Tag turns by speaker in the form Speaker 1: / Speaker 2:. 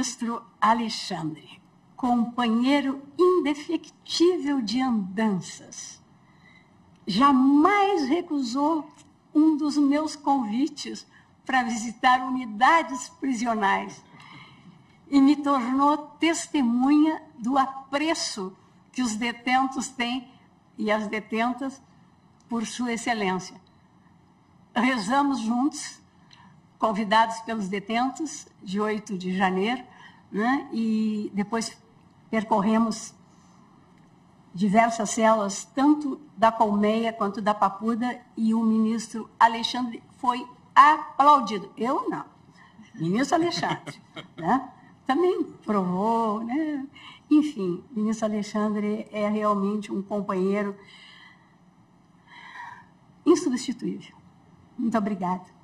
Speaker 1: ministro Alexandre, companheiro indefectível de andanças, jamais recusou um dos meus convites para visitar unidades prisionais e me tornou testemunha do apreço que os detentos têm e as detentas por sua excelência. Rezamos juntos, convidados pelos detentos, de 8 de janeiro, né? E depois percorremos diversas celas, tanto da Colmeia quanto da Papuda, e o ministro Alexandre foi aplaudido. Eu não. Ministro Alexandre, né? Também provou, né? Enfim, o ministro Alexandre é realmente um companheiro insubstituível. Muito obrigada.